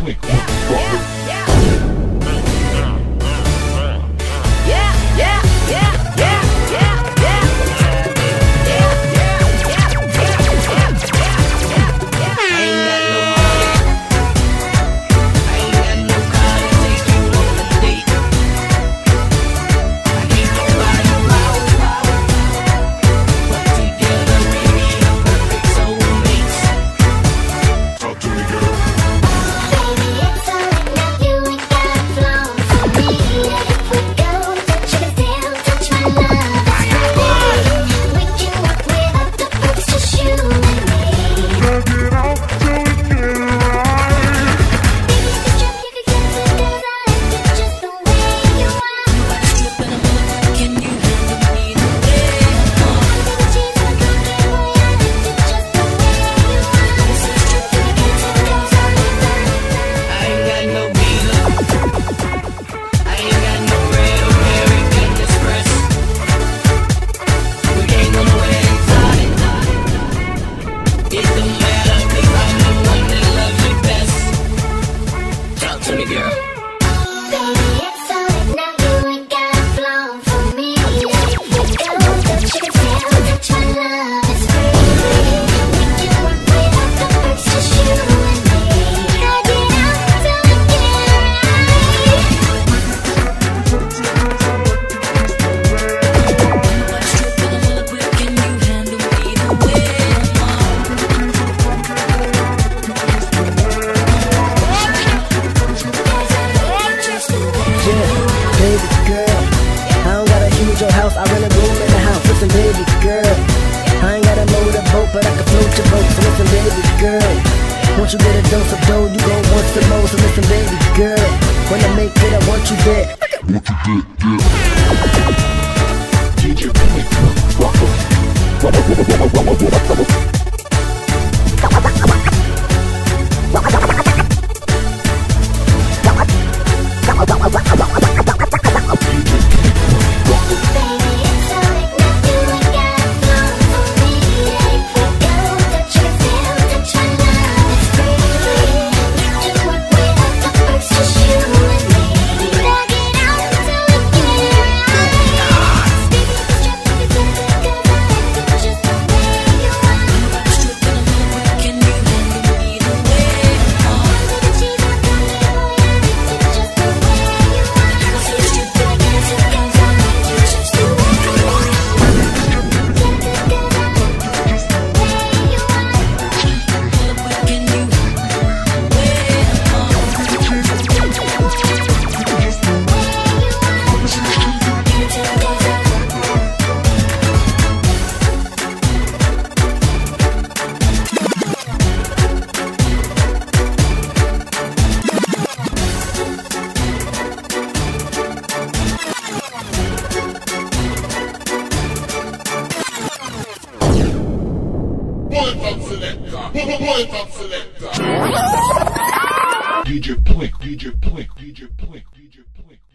Plink. I rent a room in the house. Listen, baby girl, I ain't got a motorboat, but I can float your boat. So listen, baby girl, once you get a dose of dough, you gon' want some more. So listen, baby girl, when I make it, I want you there. DJ Plink. DJ Plink, DJ Plink, DJ Plink, DJ Plink.